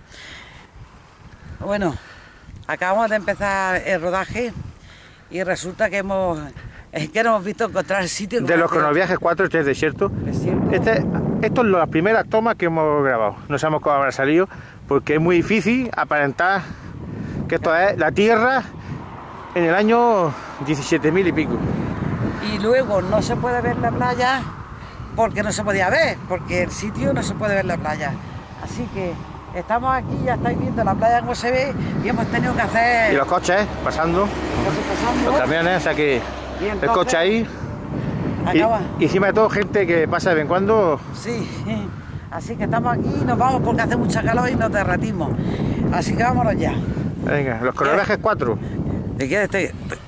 Bueno, acabamos de empezar el rodaje y resulta que no hemos visto encontrar el sitio. De los Cronoviajes 4, este es desierto. Esto es las primeras tomas que hemos grabado. No sabemos cómo habrá salido, porque es muy difícil aparentar que esto es la Tierra en el año 17.000 y pico. Y luego no se puede ver la playa porque no se podía ver, porque el sitio no se puede ver la playa. Así que estamos aquí, ya estáis viendo la playa como se ve y hemos tenido que hacer... Y los coches pasando, los camiones, o sea que el coche ahí. Y encima de todo gente que pasa de vez en cuando. Sí, así que estamos aquí y nos vamos porque hace mucha calor y nos derretimos. Así que vámonos ya. Venga, los Cronoviajes 4. ¿De qué estoy?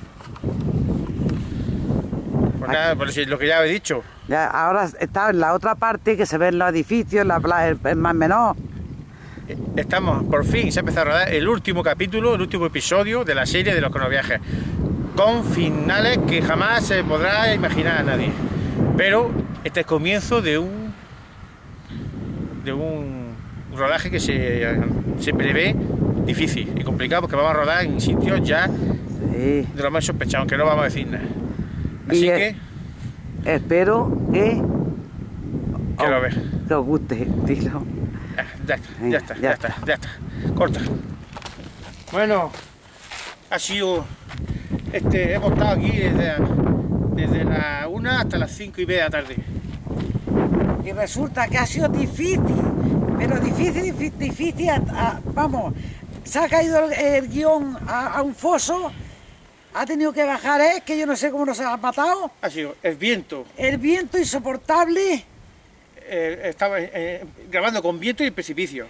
Pues nada, por lo que ya he dicho. Ya, ahora está en la otra parte que se ven los edificios, la playa, el mar menor. Estamos, por fin, se ha empezado a rodar el último capítulo, el último episodio de la serie de los Cronoviajes, con finales que jamás se podrá imaginar a nadie. Pero este es el comienzo de un rodaje que se prevé difícil y complicado, porque vamos a rodar en sitios ya de lo más sospechados, aunque no vamos a decir nada. Así que espero que lo veas. Que os guste, dilo. Ya está. Corta. Bueno, ha sido hemos estado aquí desde las 1 hasta las 5:30 de la tarde. Y resulta que ha sido difícil, pero difícil, vamos, se ha caído el guión a un foso, ha tenido que bajar, que yo no sé cómo nos ha matado. Ha sido el viento. El viento insoportable. Estaba grabando con viento y precipicio.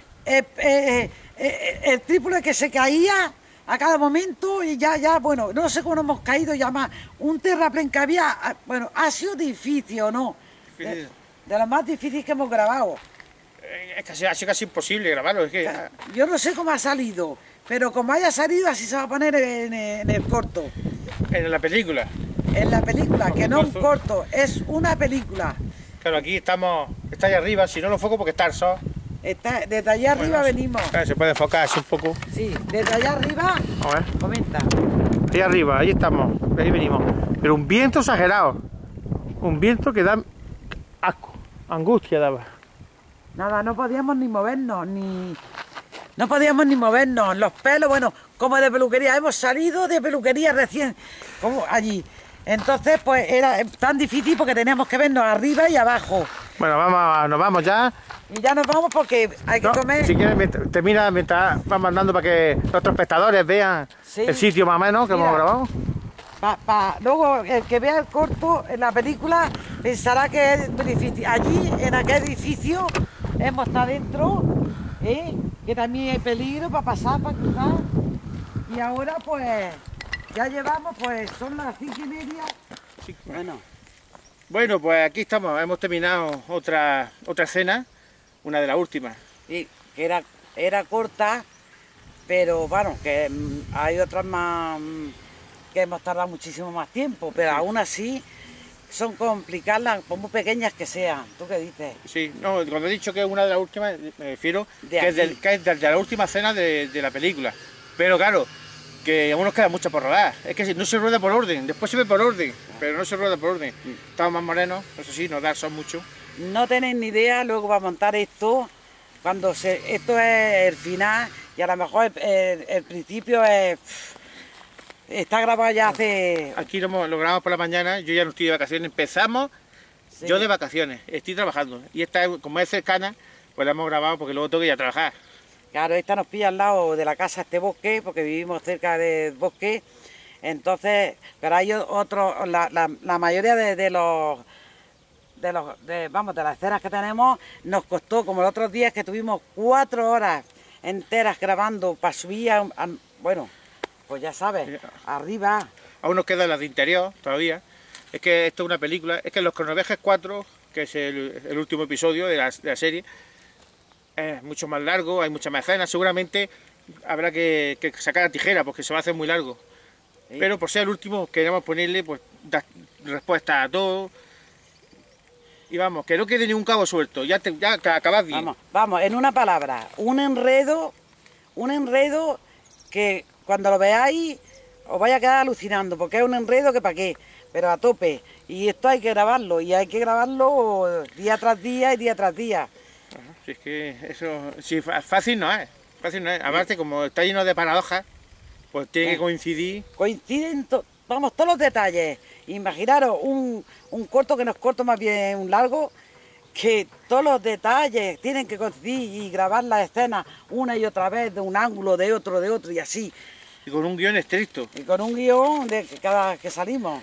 El trípode que se caía a cada momento y bueno, no sé cómo nos hemos caído ya más. Un terraplén que había, bueno, ha sido difícil, ¿o no? De lo más difícil que hemos grabado. Es que ha sido casi imposible grabarlo, es que... Yo no sé cómo ha salido, pero como haya salido así se va a poner en el corto. En la película. En la película, que no un corto, es una película. Claro, aquí está ahí arriba, si no lo enfoco porque está el sol. Desde allá arriba venimos. Claro, se puede enfocar así un poco. Sí, desde allá arriba, a ver. Comenta. Ahí arriba, ahí estamos, ahí venimos. Pero un viento exagerado. Un viento que da asco, angustia daba. Nada, no podíamos ni movernos, No podíamos ni movernos, los pelos, bueno, como de peluquería. Hemos salido de peluquería recién, como allí. Entonces, pues era tan difícil porque teníamos que vernos arriba y abajo. Bueno, nos vamos ya. Y ya nos vamos porque hay que comer. Si quieres, termina mientras vamos andando para que nuestros espectadores vean el sitio más o menos que hemos grabado. Luego, el que vea el corto en la película pensará que es muy difícil. Allí, en aquel edificio, hemos estado dentro, que también hay peligro para pasar, para cruzar. Y ahora, pues... Ya llevamos, pues son las 5:30. Sí. Bueno, pues aquí estamos, hemos terminado otra escena, una de las últimas. Sí, que era corta, pero bueno, que hay otras más que hemos tardado muchísimo más tiempo, pero aún así son complicadas, por muy pequeñas que sean. ¿Tú qué dices? Sí, no, cuando he dicho que es una de las últimas, me refiero que es de la última escena de la película. Pero claro, que aún nos queda mucho por rodar. Es que no se rueda por orden, después se ve por orden, pero no se rueda por orden. Estamos más morenos, eso sí, nos da sol mucho. No tenéis ni idea, luego va a montar esto, esto es el final, y a lo mejor el principio está grabado ya hace... Aquí lo grabamos por la mañana, yo ya no estoy de vacaciones, empezamos, yo de vacaciones, estoy trabajando. Y esta, como es cercana, pues la hemos grabado porque luego tengo que ir a trabajar. Claro, esta nos pilla al lado de la casa, este bosque, porque vivimos cerca del bosque. Entonces, pero hay otros, la mayoría de las escenas que tenemos nos costó, como los otros días que tuvimos 4 horas enteras grabando para subir bueno, pues ya sabes, arriba. Aún nos quedan las de interior todavía. Es que esto es una película, es que Los Cronoviajes 4, que es el último episodio de la serie, es mucho más largo, hay muchas más escenas, seguramente habrá que sacar la tijera porque se va a hacer muy largo. Sí. Pero por ser el último queremos ponerle pues dar respuesta a todo. Y vamos, que no quede ningún cabo suelto, ya acabas bien. Vamos, en una palabra, un enredo que cuando lo veáis os vais a quedar alucinando, porque es un enredo que para qué, pero a tope. Y esto hay que grabarlo, y hay que grabarlo día tras día y día tras día. Ajá, si es que eso, si fácil no es, fácil no es. Aparte, como está lleno de paradojas, pues tiene que coincidir. Coinciden, vamos, todos los detalles. Imaginaros un corto que no es corto, más bien un largo, que todos los detalles tienen que coincidir y grabar la escena una y otra vez, de un ángulo, de otro y así. Y con un guión estricto. Y con un guión de cada vez que salimos.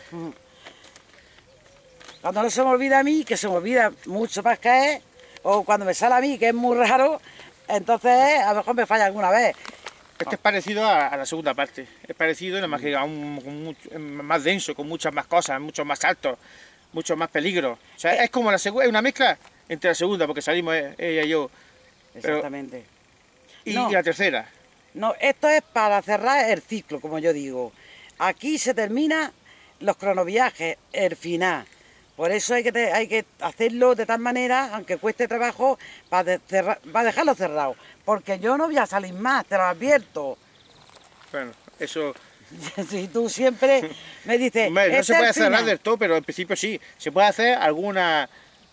Cuando no se me olvida a mí, que se me olvida mucho más que es, o cuando me sale a mí, que es muy raro, entonces a lo mejor me falla alguna vez. Este es parecido a la segunda parte. Es parecido, nada más que más denso, con muchas más cosas, muchos más saltos, muchos más peligros. O sea, es como es una mezcla entre la segunda, porque salimos ella y yo. Exactamente. Y la tercera. No, esto es para cerrar el ciclo, como yo digo. Aquí se termina los cronoviajes, el final. Por eso hay que hacerlo de tal manera, aunque cueste trabajo, para dejarlo cerrado. Porque yo no voy a salir más, te lo advierto. Bueno, eso... Si tú siempre me dices... Hombre, no se puede cerrar del todo, pero en principio sí. Se puede hacer alguna...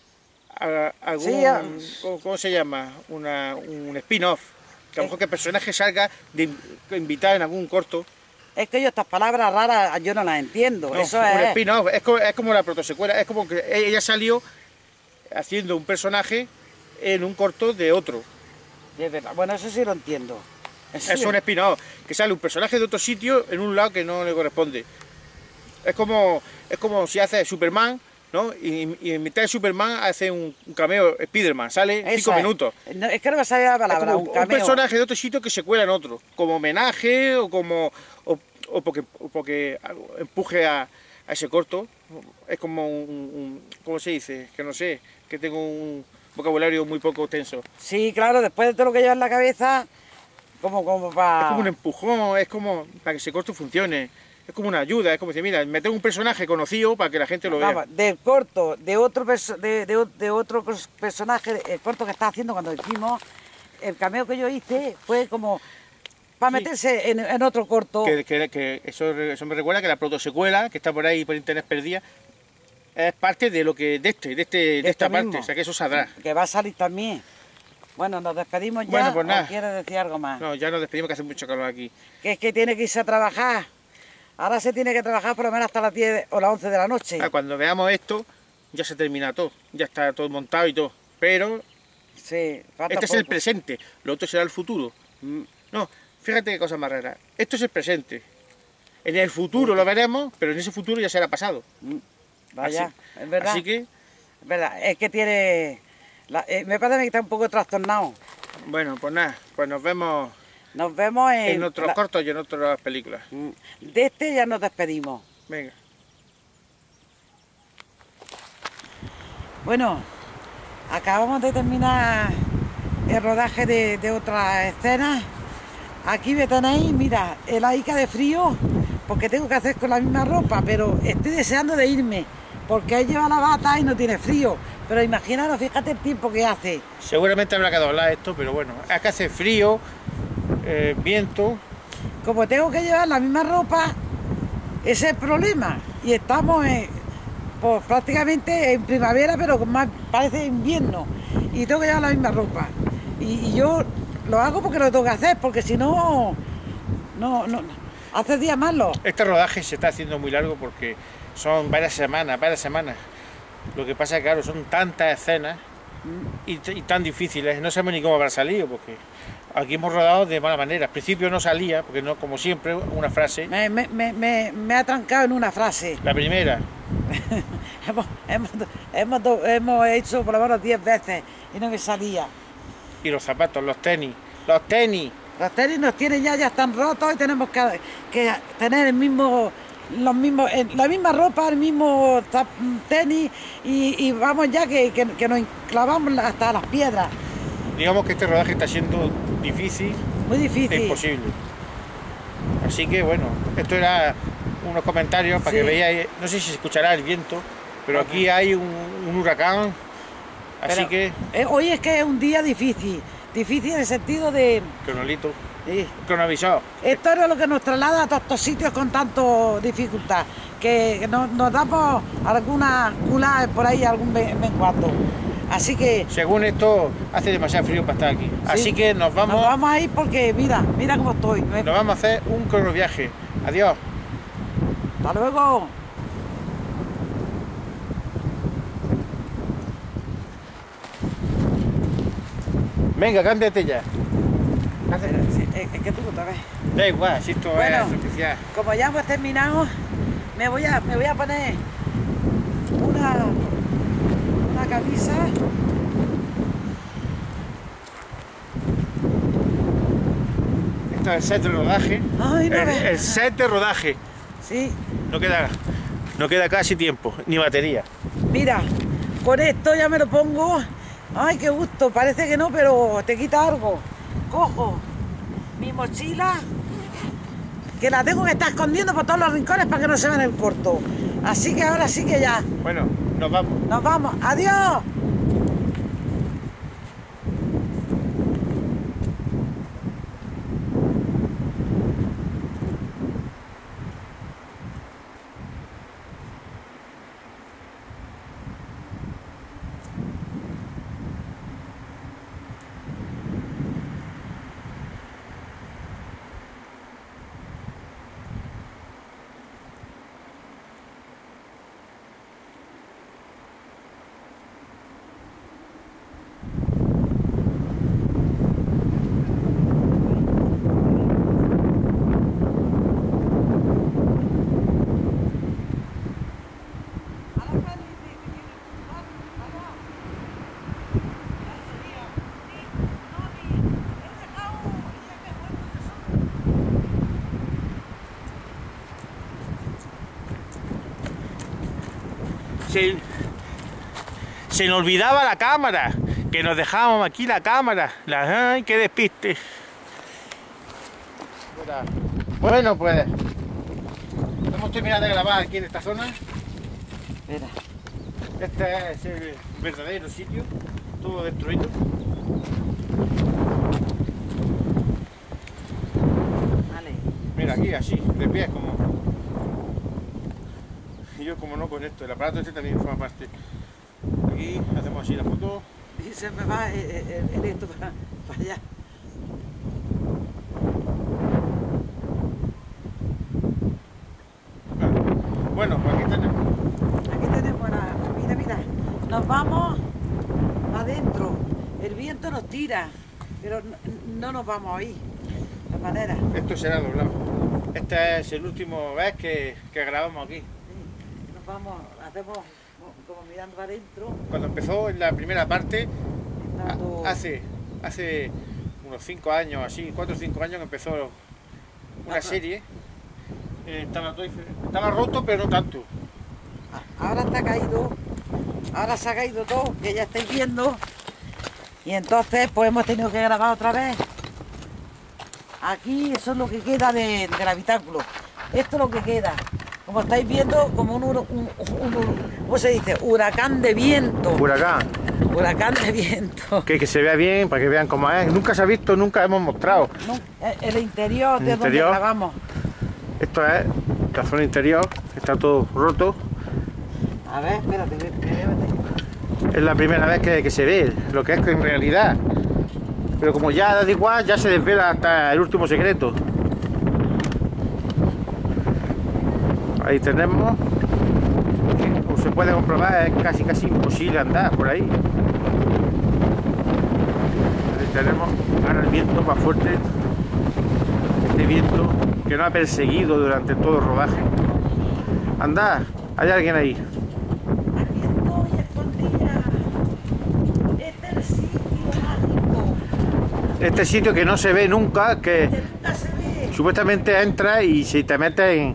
¿Cómo se llama? Un spin-off. Que a lo mejor que el personaje salga de invitado en algún corto. Es que yo estas palabras raras yo no las entiendo. No, eso un es spin-off, es como la protosecuela, es como que ella salió haciendo un personaje en un corto de otro. Es verdad. Bueno, eso sí lo entiendo. Es un spin-off, que sale un personaje de otro sitio en un lado que no le corresponde. Es como si hace Superman, ¿no? Y en mitad de Superman hace un cameo Spiderman, sale 5 minutos. No, es que no me sale la palabra, un personaje de otro sitio que se cuela en otro, como homenaje o porque empuje a ese corto. Es como ¿cómo se dice? Que no sé, que tengo un vocabulario muy poco tenso. Sí, claro, después de todo lo que lleva en la cabeza, como para... Es como un empujón, es como para que ese corto funcione. Es como una ayuda, es como decir, mira, meter un personaje conocido para que la gente lo vea. Vamos, del corto, de otro personaje, el corto que estaba haciendo cuando hicimos, el cameo que yo hice fue como para meterse en otro corto. Que eso me recuerda que la protosecuela, que está por ahí por internet perdida, es parte de lo que de esta parte, mismo. O sea que eso saldrá. Que va a salir también. Bueno, nos despedimos ya. Bueno, pues nada. ¿O quieres decir algo más? No, ya nos despedimos, que hace mucho calor aquí. Que es que tiene que irse a trabajar. Ahora se tiene que trabajar por lo menos hasta las 10 o las 11 de la noche. Cuando veamos esto, ya se termina todo. Ya está todo montado y todo. Pero sí, falta este poco. es el presente, lo otro será el futuro. No, fíjate qué cosa más rara. Esto es el presente. En el futuro lo veremos, pero en ese futuro ya será pasado. Vaya, así, es verdad. Así que... Es verdad, es que tiene... me parece que está un poco trastornado. Bueno, pues nada, pues nos vemos... Nos vemos en otros cortos y en otras películas. De este ya nos despedimos. Venga. Bueno, acabamos de terminar el rodaje de otras escenas. Aquí me tenéis, mira, heladica de frío, porque tengo que hacer con la misma ropa, pero estoy deseando de irme, porque él lleva la bata y no tiene frío. Pero imaginaros, fíjate el tiempo que hace. Seguramente habrá que doblar esto, pero bueno, es que hace frío, viento. Como tengo que llevar la misma ropa, ese es el problema. Y estamos pues, prácticamente en primavera, pero con más parece invierno. Y tengo que llevar la misma ropa. Y yo lo hago porque lo tengo que hacer, porque si no, no hace días malos. Este rodaje se está haciendo muy largo porque son varias semanas. Lo que pasa es que, claro, son tantas escenas y tan difíciles. No sabemos ni cómo habrá salido, porque aquí hemos rodado de mala manera. Al principio no salía, porque no, como siempre, una frase. Me ha trancado en una frase. La primera. hemos hecho por lo menos 10 veces y no me salía. Y los zapatos, los tenis. ¡Los tenis! Los tenis nos tienen ya están rotos y tenemos que tener la misma ropa, el mismo tenis y vamos ya que nos clavamos hasta las piedras. Digamos que este rodaje está siendo difícil. Muy difícil. E imposible. Así que bueno, esto era unos comentarios para que veáis, no sé si se escuchará el viento, pero aquí hay un huracán, así que... hoy es que es un día difícil en el sentido de... Cronolito, Sí. cronovisor. Esto es lo que nos traslada a todos estos sitios con tanto dificultad, que nos damos algunas culadas por ahí algún vez en cuando. Así que... Según esto, hace demasiado frío para estar aquí. Sí. Así que nos vamos a ir porque mira cómo estoy. Nos vamos a hacer un cronoviaje. Adiós. Hasta luego. Venga, cámbiate ya. Es que tú no te ves. Da igual, si esto es especial. Como ya hemos terminado, me voy a poner una camisa. Esto es el set de rodaje. Ay, no el set de rodaje. Sí. No queda casi tiempo, ni batería. Mira, con esto ya me lo pongo. Ay, qué gusto, parece que no, pero te quita algo. Cojo mi mochila, que la tengo que estar escondiendo por todos los rincones para que no se vea en el corto. Así que ahora sí que ya. Bueno, nos vamos. Nos vamos. ¡Adiós! Se nos olvidaba la cámara, que nos dejábamos aquí la cámara. ¡Ay, qué despiste! Bueno, pues hemos terminado de grabar aquí en esta zona. Mira. Este es el verdadero sitio, todo destruido. Vale. Mira, aquí así, de pie, como... Y yo como no con esto, el aparato este también forma parte. Aquí hacemos así la foto. Y se me va el esto para allá. Vale. Bueno, pues aquí tenemos. Aquí tenemos mira, nos vamos adentro. El viento nos tira, pero no nos vamos a ir. De manera. Esto será doblado. Esta es el último vez que grabamos aquí. Sí, nos vamos, hacemos como mirando para adentro. Cuando empezó en la primera parte, hace unos 5 años, así, 4 o 5 años que empezó una serie. Estaba roto, pero no tanto. Ahora está caído, ahora se ha caído todo, que ya estáis viendo. Y entonces pues hemos tenido que grabar otra vez. Aquí eso es lo que queda del habitáculo. Esto es lo que queda. Como estáis viendo, como ¿cómo se dice? Huracán de viento. Huracán. Huracán de viento. Que se vea bien, para que vean cómo es. Nunca se ha visto, nunca hemos mostrado. No, el interior de donde grabamos. Esto es la zona interior, está todo roto. A ver, espérate, Es la primera vez que se ve lo que es en realidad. Pero como ya da igual, ya se desvela hasta el último secreto. Ahí tenemos, como se puede comprobar, es casi imposible andar por ahí. Ahí tenemos ahora el viento más fuerte, este viento que nos ha perseguido durante todo el rodaje. Anda, hay alguien ahí. Aquí estoy escondida. Este es el sitio mágico. Este sitio que no se ve nunca, que nunca se ve. Supuestamente entra y si te metes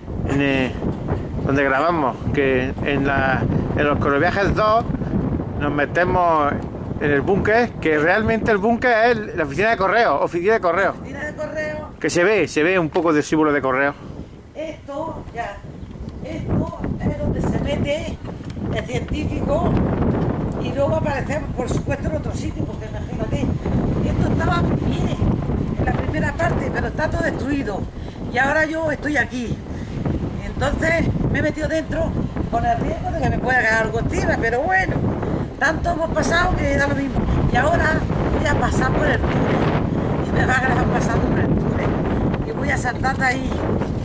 donde grabamos, que en los Cronoviajes 2 nos metemos en el búnker, que realmente el búnker es la oficina de correo, Oficina de correo. que se ve un poco de símbolo de correo. Esto es donde se mete el científico, y luego aparecemos, por supuesto, en otro sitio, porque imagínate, esto estaba bien en la primera parte, pero está todo destruido. Y ahora yo estoy aquí. Entonces me he metido dentro con el riesgo de que me pueda caer algo encima, pero bueno, tanto hemos pasado que da lo mismo. Y ahora voy a pasar por el túnel. Y me va a grabar pasando por el túnel. Y voy a saltar de ahí.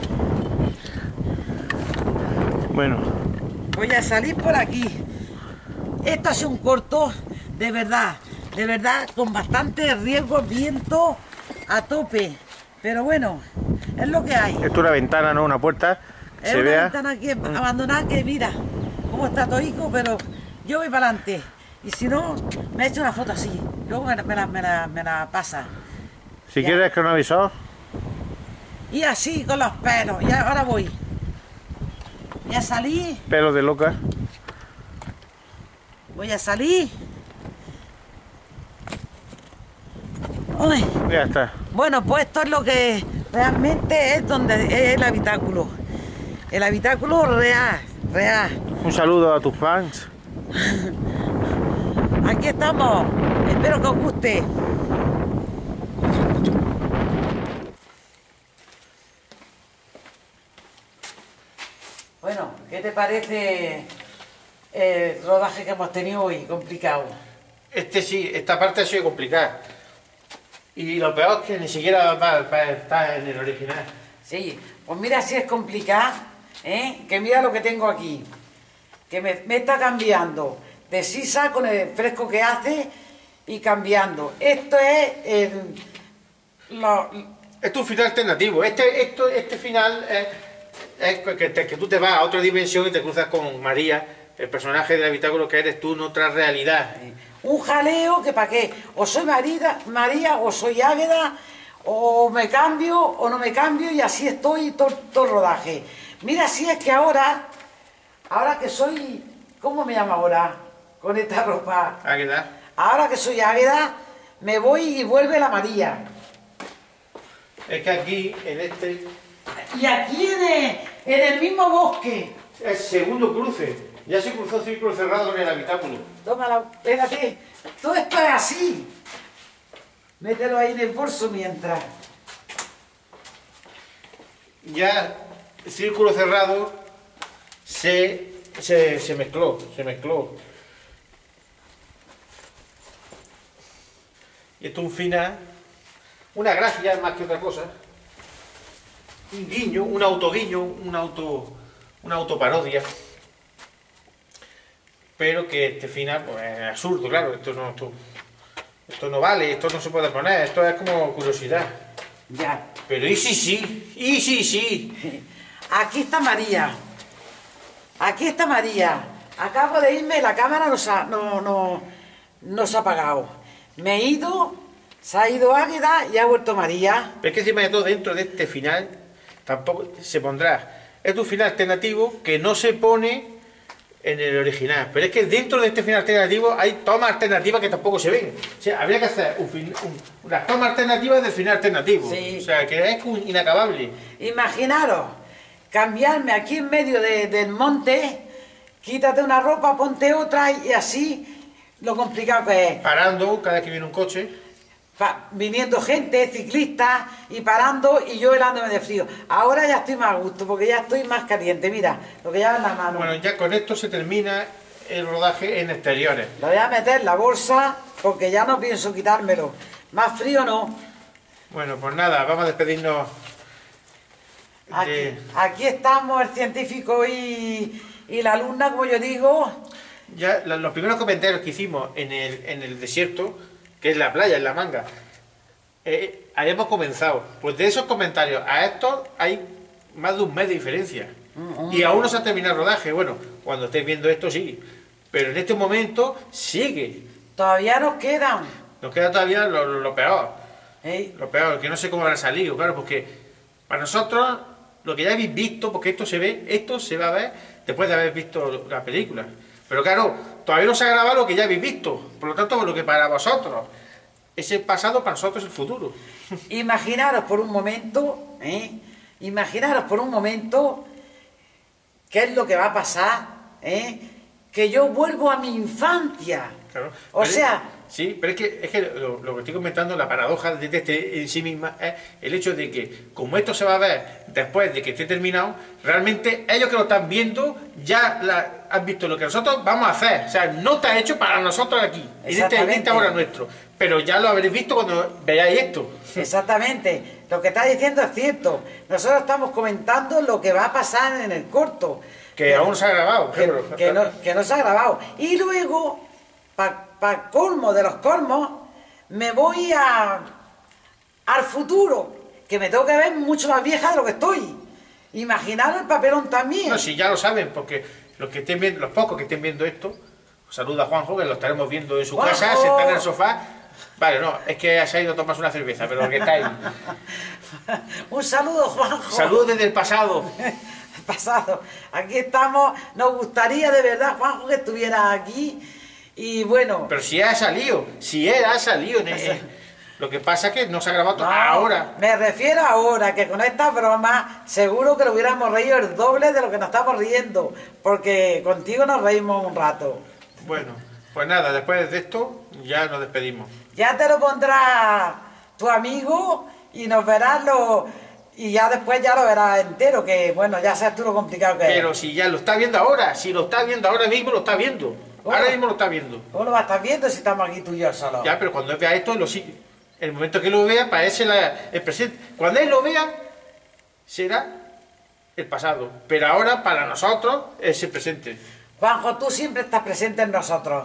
Bueno. Voy a salir por aquí. Esto ha sido un corto, de verdad, con bastante riesgo, viento a tope. Pero bueno, es lo que hay. Esto es una ventana, no una puerta. Es una ventana aquí abandonada que mira cómo está toico, pero yo voy para adelante. Y si no, me he hecho una foto así. Luego me la pasa. Si quieres que no avisó. Y así con los pelos. Y ahora voy. Ya salí. Pelos de loca. Voy a salir. Uy. Ya está. Bueno, pues esto es lo que realmente es donde es el habitáculo. El habitáculo real. Un saludo a tus fans. Aquí estamos. Espero que os guste. Bueno, ¿qué te parece el rodaje que hemos tenido hoy? Complicado. Sí, esta parte ha sido complicada. Y lo peor es que ni siquiera va a estar en el original. Sí, pues mira si es complicado, ¿eh? Que mira lo que tengo aquí. Que me está cambiando de sisa con el fresco que hace y cambiando. Esto es Esto es un final alternativo. Este final es que tú te vas a otra dimensión y te cruzas con María, el personaje del habitáculo que eres tú en otra realidad. un jaleo que para qué. O soy María o soy Águeda, o me cambio o no me cambio, y así estoy todo el rodaje. Mira si es que ahora que soy, ¿cómo me llamo ahora? Con esta ropa. Águeda. Ahora que soy Águeda, me voy y vuelve la María. Es que aquí, en este... Y aquí en el mismo bosque. Es segundo cruce. Ya se cruzó círculo cerrado con el habitáculo. Tómala, espérate. Todo esto es así. Mételo ahí en el bolso mientras. Ya el círculo cerrado se mezcló. Y esto es un final, una gracia más que otra cosa. Un guiño, un autoguiño, una autoparodia. Pero que este final pues, es absurdo, claro. Esto no vale, esto no se puede poner, esto es como curiosidad. Ya. Pero ¿y si sí? ¿Y si sí? Aquí está María. Aquí está María. Acabo de irme, la cámara no se ha apagado. Me he ido, se ha ido Águeda y ha vuelto María. Pero es que encima de todo, dentro de este final, tampoco se pondrá. Es un final alternativo que no se pone en el original. Pero es que dentro de este final alternativo hay tomas alternativas que tampoco se ven. O sea, habría que hacer unas tomas alternativas del final alternativo. Sí. O sea, que es inacabable. Imaginaros, cambiarme aquí en medio del monte, quítate una ropa, ponte otra y así lo complicado que es. Parando cada vez que viene un coche. Viniendo gente, ciclistas, y parando, y yo helándome de frío. Ahora ya estoy más a gusto, porque ya estoy más caliente. Mira, lo que lleva en la mano. Bueno, ya con esto se termina el rodaje en exteriores. Lo voy a meter en la bolsa, porque ya no pienso quitármelo. Más frío no. Bueno, pues nada, vamos a despedirnos. Aquí estamos, el científico y la alumna, como yo digo. Ya los primeros comentarios que hicimos en el desierto, que es la playa, en la Manga, ahí hemos comenzado. Pues de esos comentarios a estos hay más de un mes de diferencia. Y aún no se ha terminado el rodaje. Bueno, cuando estéis viendo esto sí, pero en este momento sigue. Todavía nos quedan. Nos queda todavía lo peor. ¿Eh? Lo peor, que no sé cómo habrá salido, claro, porque para nosotros, lo que ya habéis visto, porque esto se va a ver después de haber visto la película. Pero claro, todavía no se ha grabado lo que ya habéis visto. Por lo tanto, lo que para vosotros es el pasado, para nosotros es el futuro. Imaginaros por un momento, imaginaros por un momento qué es lo que va a pasar, que yo vuelvo a mi infancia. Claro. O Pero sea... Sí, pero es que lo que estoy comentando, la paradoja de este en sí misma es el hecho de que, como esto se va a ver después de que esté terminado, realmente ellos que lo están viendo ya han visto lo que nosotros vamos a hacer. O sea, no está hecho para nosotros aquí, en esta hora nuestro. Pero ya lo habréis visto cuando veáis esto. Exactamente, lo que está diciendo es cierto. Nosotros estamos comentando lo que va a pasar en el corto. Que aún no se ha grabado. Que no se ha grabado. Y luego, para colmo de los colmos, me voy al futuro, que me tengo que ver mucho más vieja de lo que estoy. Imaginaros el papelón también. No, si ya lo saben, porque los pocos que estén viendo esto, saluda a Juanjo, que lo estaremos viendo en su casa, sentado en el sofá. Vale, no, es que se ha ido a tomarse una cerveza, pero que está ahí. Un saludo, Juanjo. Saludos desde el pasado. Pasado. Aquí estamos. Nos gustaría de verdad, Juanjo, que estuvieras aquí. Y bueno... Pero si él ha salido, lo que pasa es que no se ha grabado ahora. Me refiero ahora, que con esta broma seguro que lo hubiéramos reído el doble de lo que nos estamos riendo, porque contigo nos reímos un rato. Bueno, pues nada, después de esto ya nos despedimos. Ya te lo pondrá tu amigo y nos verás y ya después ya lo verás entero, que bueno, ya sabes tú lo complicado que es. Pero si ya lo está viendo ahora, si lo está viendo ahora mismo, lo está viendo. Ahora mismo lo está viendo. ¿Cómo lo vas a estar viendo si estamos aquí tú y yo solo? Ya, pero cuando él vea esto, el momento que lo vea, parece el presente. Cuando él lo vea, será el pasado. Pero ahora, para nosotros, es el presente. Juanjo, tú siempre estás presente en nosotros.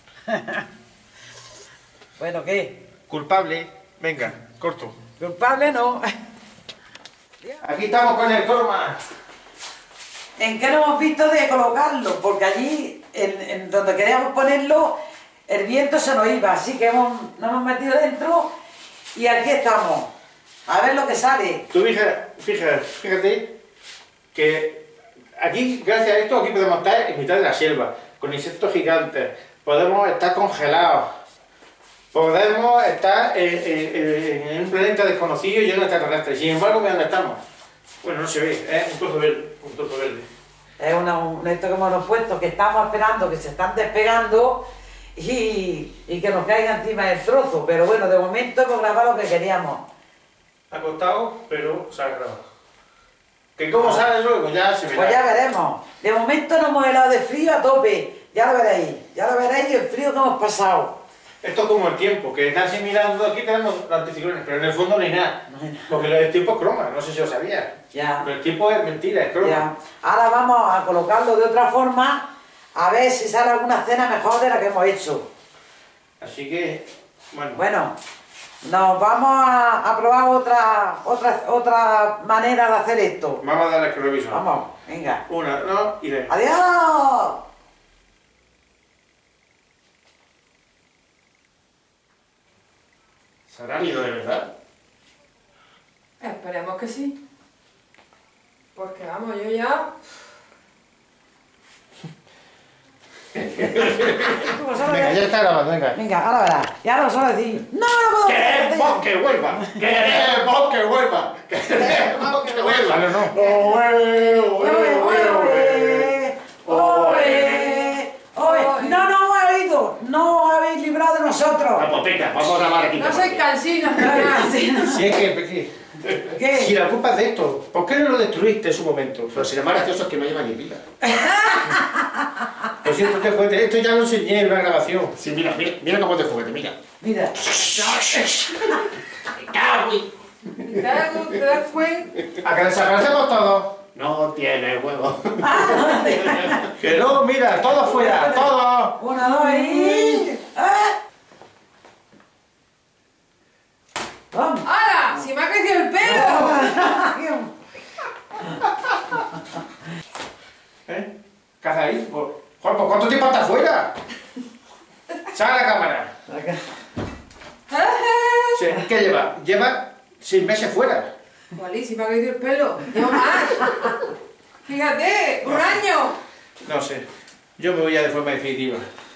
Bueno, ¿qué? Culpable. Venga, corto. Culpable no. Aquí estamos con el Corma. ¿En qué no hemos visto de colocarlo? Porque allí, en donde queríamos ponerlo, el viento se nos iba, así que nos hemos metido dentro y aquí estamos. A ver lo que sale. Tú fíjate que aquí, gracias a esto, aquí podemos estar en mitad de la selva, con insectos gigantes, podemos estar congelados, podemos estar en un planeta desconocido lleno de extraterrestres. Sin embargo, ¿dónde estamos? Bueno, no se ve, es un trozo verde. Es esto que hemos puesto, que estamos esperando, que se están despegando y que nos caiga encima del trozo. Pero bueno, de momento hemos grabado lo que queríamos. Ha costado, pero se ha grabado. ¿Que cómo sale luego? Ya se verá. Pues ya veremos. De momento nos hemos helado de frío a tope. Ya lo veréis el frío que hemos pasado. Esto es como el tiempo, que casi mirando aquí tenemos los anticiclones, pero en el fondo no hay nada. Porque el tiempo es croma, no sé si lo sabías. Ya. Pero el tiempo es mentira, es croma. Ya. Ahora vamos a colocarlo de otra forma, a ver si sale alguna escena mejor de la que hemos hecho. Así que, bueno. Bueno, nos vamos a probar otra manera de hacer esto. Vamos a darle el reviso. Vamos, venga. 1, 2 y 3. ¡Adiós! ¿Será ido de verdad? Esperemos que sí. Porque vamos, yo ya... Venga, ya está grabando, venga. Venga, ahora verás. Y ahora solo decir... ¡No, no puedo! ¡Queremos que vuelva! ¡Queremos que vuelva! ¡Queremos que vuelva! No, no. ¡Oe, oe, oe, oe! ¡Oe! ¡No nos habéis ido! ¡No os habéis librado de nosotros! Vamos, venga, vamos a grabar aquí. No soy cansino, Si es que... ¿Qué? Si la culpa es de esto, ¿por qué no lo destruiste en su momento? Pero si lo más gracioso es que no lleva ni pila. Lo siento, este juguete, esto ya lo enseñé en la grabación. Sí, mira cómo te juguete, mira. Mira. ¿A que desaparecemos todos? No tiene huevo. Que no, mira, todos fuera, todos. 1, 2 y... ¡Vamos! ¡Hala! ¡Si me ha crecido el pelo! ¿Qué haces ahí? Juan, ¿por cuánto tiempo estás fuera? ¡Sale la cámara! Sí, ¿qué lleva? Lleva 6 meses fuera. Wally, si me ha crecido el pelo. Llevo más. Fíjate, un año. No sé, yo me voy ya de forma definitiva.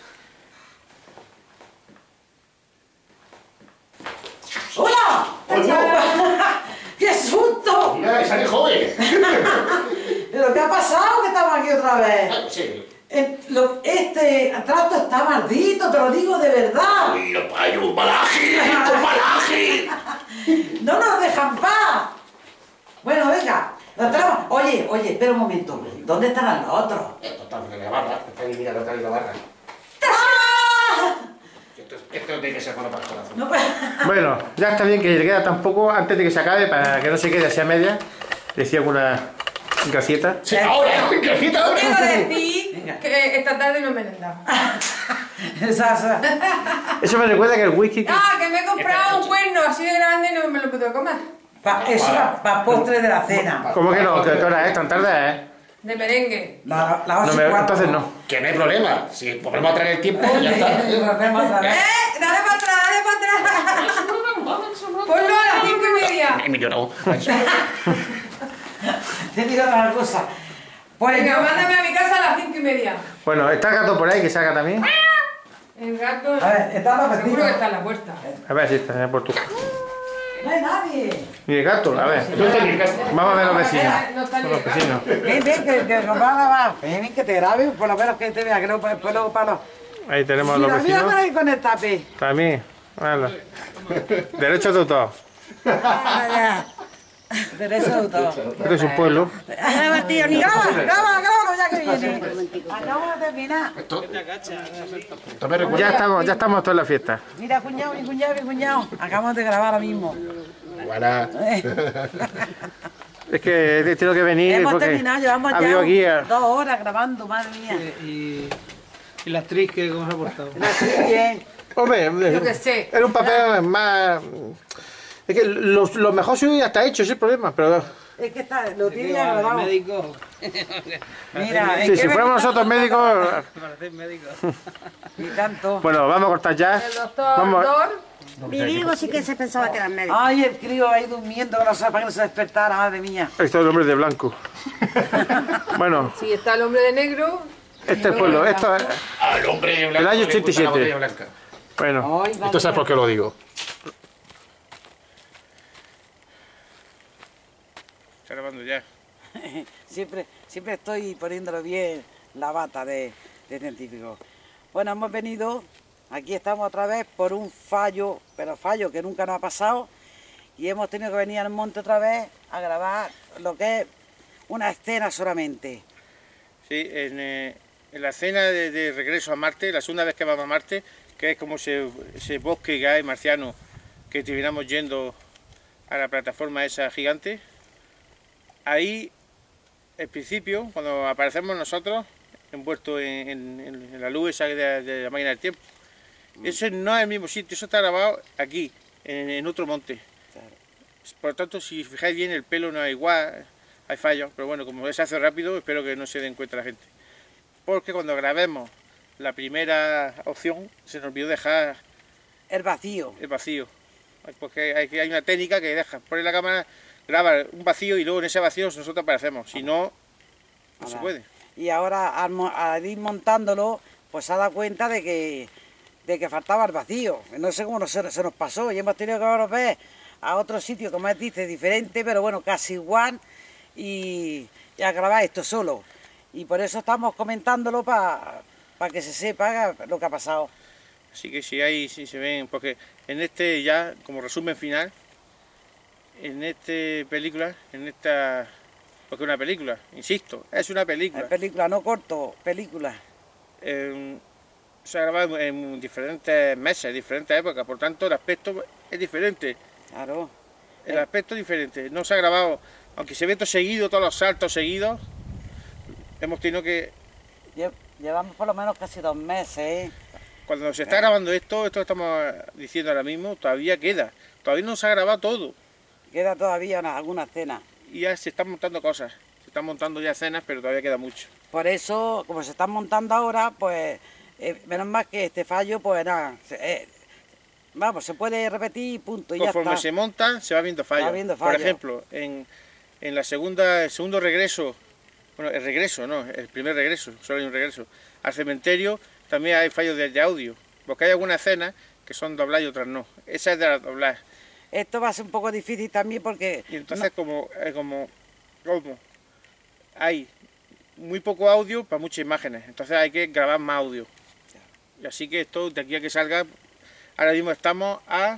¡Hola! ¡Qué susto! Mira, sale joven. ¿Pero qué ha pasado que estamos aquí otra vez? Sí. Este trato está maldito, te lo digo de verdad. ¡Uy, no hay un malaje! ¡Un malaje! No nos dejan paz. Bueno, venga, nos traemos. Oye, espera un momento. ¿Dónde estarán los otros? Esto está en la barra. Está ahí, mira, está ahí la barra. ¡Ah! Esto tiene que ser bueno para el corazón. No, pues... Bueno, ya está bien que le queda tan poco antes de que se acabe para que no se quede así a media. Decía alguna gracieta. ¡Sí, ahora! ¡Gracita ahora! Quiero decir Venga. que esta tarde no me he merendado. Esa. Eso me recuerda que el whisky... Ah, que me he comprado un cuerno así de grande y no me lo puedo comer. Eso para postre de la cena. ¿Cómo que no? ¿Qué hora es? ¿Tan tarde es? De merengue. La No 8:15. entonces no. Que no hay problema. Si volvemos a traer el tiempo, ya está. Volvemos otra vez. Dale para atrás, dale para atrás. Ponlo a las 5:30. Emilio, no. Te digo otra cosa. Pues Venga, yo- mándame a mi casa a las 5:30. Bueno, está el gato por ahí, que salga también. El gato. A ver, está la Seguro vecina. que está en la puerta. A ver si está por tu... No hay nadie. ¿Y el gato? A ver. Yo estoy en casa. Vamos a ver los vecinos. No está ni Los el gato. vecinos. Ven, que nos va a grabar. Ven, que te grabe, por lo menos que te vea, que no después luego para los... Ahí tenemos a los Mira, mira vecinos. por ahí con el tape. También. Hala. Derecho de autor. Derecho de autor. Este es un pueblo. Graba, tío, ni graba, grábalo ya que viene. Acabamos de terminar. Esto me recuerda. Ya estamos todos en la fiesta. Mira, cuñado, mi cuñado. Acabamos de grabar ahora mismo. Buena. Es que he tenido que venir Hemos porque terminado, llevamos ha habido aquí ya 2 horas grabando, madre mía. Y la actriz que cómo se ha portado. Bien. Hombre, Yo qué sé. era un papel más... Es que lo mejor suyo ya está hecho, ese es el problema, pero... Es que está, lo tiene ya El grabado. médico. Mira, Sí, si fuéramos nosotros médicos... Para ser médico. Y tanto. Bueno, vamos a cortar ya. El doctor Vamos. Dor. Mi hijo sí que se pensaba que era médico. Ay, el crío ahí durmiendo, no sé, para que no se despertara, madre mía. Ahí está el hombre de blanco. Bueno, Sí, está el hombre de negro. este es el pueblo. Esto es... Al hombre blanco. El año le gusta 87. la botella blanca. Bueno, Ay, ¿Esto sabes por qué lo digo? está grabando ya. siempre estoy poniéndolo bien la bata de científico. Bueno, hemos venido, aquí estamos otra vez por un fallo, pero fallo que nunca nos ha pasado, y hemos tenido que venir al monte otra vez a grabar lo que es una escena solamente. Sí, en la cena de regreso a Marte, la segunda vez que vamos a Marte, que es como ese bosque que hay marciano, que terminamos yendo a la plataforma esa gigante. Ahí, al principio, cuando aparecemos nosotros, envueltos en la luz esa de la máquina del tiempo, ese no es el mismo sitio, eso está grabado aquí, en otro monte. Por lo tanto, si fijáis bien, el pelo no es igual, hay fallos, pero bueno, como se hace rápido, espero que no se den cuenta la gente. Porque cuando grabemos la primera opción, se nos olvidó dejar El vacío. el vacío. Porque hay una técnica que deja, poner la cámara, graba un vacío y luego en ese vacío nosotros aparecemos, si no, no se puede. Y ahora al ir montándolo, pues se ha dado cuenta de que faltaba el vacío. No sé cómo se nos pasó y hemos tenido que volver a otro sitio, como él dice, diferente, pero bueno, casi igual, y a grabar esto solo. Y por eso estamos comentándolo para que se sepa lo que ha pasado. Así que si se ven, porque en ya, como resumen final, en esta película, porque es una película, insisto, es una película. Es película, no corto, película. Se ha grabado en diferentes meses, diferentes épocas, por tanto el aspecto es diferente. Claro. El aspecto es diferente, no se ha grabado, aunque se ve todo seguido, todos los saltos seguidos, hemos tenido que, Llevamos por lo menos casi 2 meses, ¿eh? cuando se está grabando esto que estamos diciendo ahora mismo, todavía todavía no se ha grabado todo, Queda todavía alguna escena. y ya se están montando cosas, se están montando ya escenas, pero todavía queda mucho. Por eso, como se están montando ahora, pues menos mal que este fallo, pues nada, vamos, se puede repetir y punto, y ya Conforme está. se monta, se va viendo fallos. Va viendo Por fallos. ejemplo, en el segundo regreso, bueno, el regreso, no, el primer regreso, solo hay un regreso, al cementerio también hay fallos de audio, porque hay algunas escenas que son dobladas y otras no. Esa es de las dobladas. Esto va a ser un poco difícil también porque Y entonces como hay muy poco audio para muchas imágenes, entonces hay que grabar más audio. Y así que esto, de aquí a que salga, ahora mismo estamos a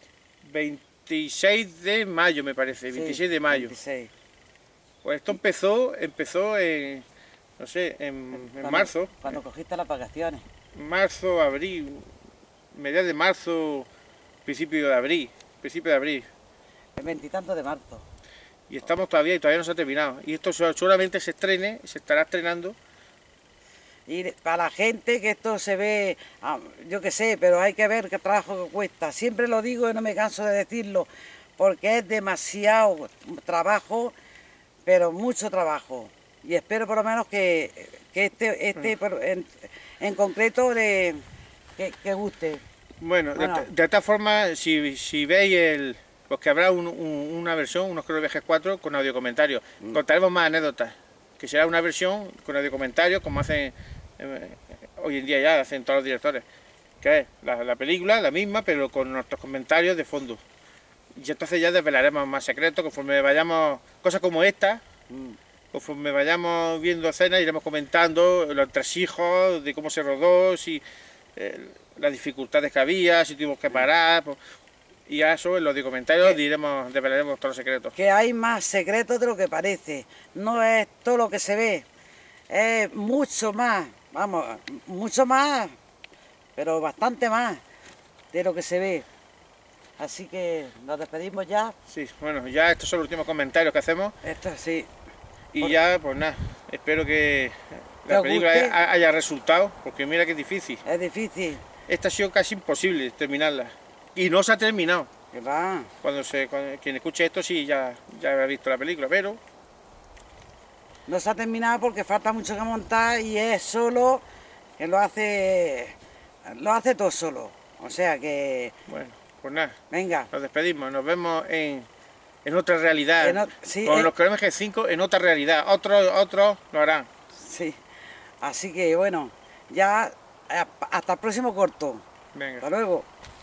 26 de mayo, me parece, 26 de mayo. 26. Pues esto empezó en, no sé, en marzo. Cuando cogiste las vacaciones. Marzo, abril, mediados de marzo, principio de abril. El 20 y tanto de marzo. Y estamos todavía, y todavía no se ha terminado. Y esto solamente se estará estrenando. Y para la gente que esto se ve, yo qué sé, pero hay que ver qué trabajo que cuesta. Siempre lo digo y no me canso de decirlo, porque es demasiado trabajo, pero mucho trabajo. Y espero por lo menos que en concreto que guste. Bueno, de esta forma, si veis pues que habrá una versión, unos Cronoviajes 4 con audio comentarios. Contaremos más anécdotas, que será una versión con audio comentarios, como hacen hoy en día ya, hacen todos los directores. Que es la película, la misma, pero con nuestros comentarios de fondo. Y entonces ya desvelaremos más secretos, conforme vayamos, cosas como esta, conforme vayamos viendo escenas, iremos comentando los entresijos, de cómo se rodó, si las dificultades que había, si tuvimos que parar, pues, y a eso en los comentarios desvelaremos todos los secretos. Que hay más secretos de lo que parece, no es todo lo que se ve, es mucho más, vamos, mucho más, pero bastante más de lo que se ve. Así que nos despedimos ya. Sí, bueno, ya estos son los últimos comentarios que hacemos. Esto sí. Y ya, pues nada, espero que la película haya resultado, porque mira que es difícil. Es difícil. Esta ha sido casi imposible terminarla. Y no se ha terminado. Que va. Cuando quien escuche esto sí ya habrá visto la película, pero... No se ha terminado porque falta mucho que montar y es solo que lo hace todo solo. O sea que... Bueno, pues nada. Venga. Nos despedimos, nos vemos en otra realidad. Sí, con los Cronoviajes 5 en otra realidad. Otros lo harán. Sí. Así que bueno, ya hasta el próximo corto. Venga. Hasta luego.